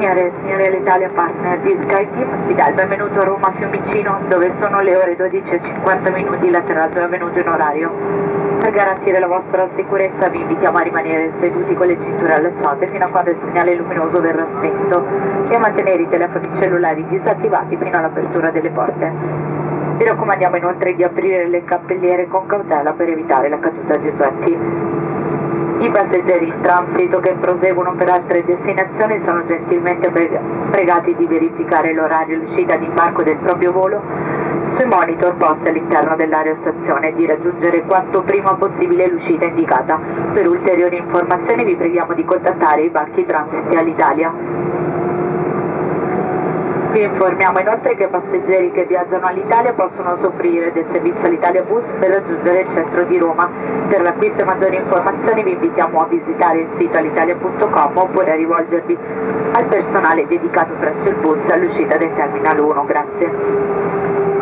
Signore e signori dell'Italia Partner di SkyTeam, vi dà il benvenuto a Roma Fiumicino, dove sono le ore 12:50, l'atterraggio è avvenuto in orario. Per garantire la vostra sicurezza vi invitiamo a rimanere seduti con le cinture allacciate fino a quando il segnale luminoso verrà spento e a mantenere i telefoni cellulari disattivati fino all'apertura delle porte. Vi raccomandiamo inoltre di aprire le cappelliere con cautela per evitare la caduta di oggetti. I passeggeri in transito che proseguono per altre destinazioni sono gentilmente pregati di verificare l'orario di uscita e di imbarco del proprio volo sui monitor posti all'interno dell'aerostazione e di raggiungere quanto prima possibile l'uscita indicata. Per ulteriori informazioni vi preghiamo di contattare i banchi transiti all'Italia. Vi informiamo inoltre che i passeggeri che viaggiano all'Italia possono soffrire del servizio all'Italia Bus per raggiungere il centro di Roma. Per l'acquisto e maggiori informazioni vi invitiamo a visitare il sito alitalia.com oppure a rivolgervi al personale dedicato presso il bus all'uscita del Terminal 1. Grazie.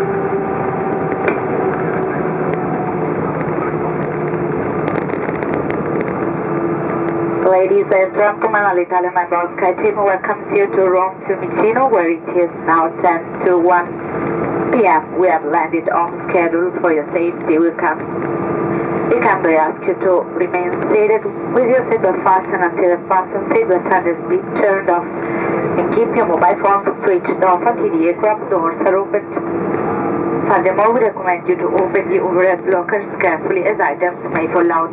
Ladies and gentlemen, Alitalia member of SkyTeam welcomes you to Rome Fiumicino, where it is now 10:01 p.m. We have landed on schedule. For your safety. We kindly ask you to remain seated with your seatbelt fastened until the fasten seatbelt sign has been turned off, and keep your mobile phone switched off until the aircraft doors are opened. Furthermore, we recommend you to open the overhead lockers carefully as items may fall out.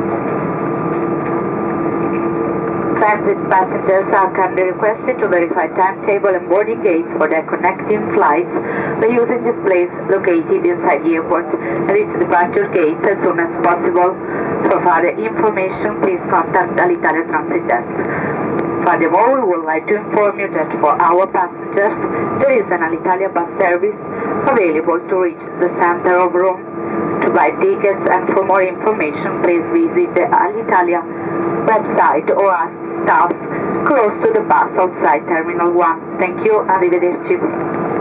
Transit passengers are kindly requested to verify timetable and boarding gates for their connecting flights by using displays located inside the airport and reach departure gates as soon as possible. For further information, please contact Alitalia Transit Desk. Furthermore, we would like to inform you that for our passengers, there is an Alitalia bus service available to reach the center of Rome. To buy tickets and for more information, please visit the Alitalia website or ask staff close to the bus outside Terminal 1. Thank you, arrivederci.